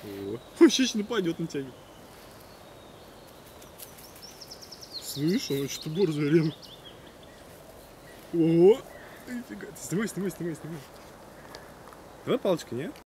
О, сейчас нападет на тебя. Слышь, он что-то борзый рядом. Ого! Нифига. Снимай. Давай палочкой, нет?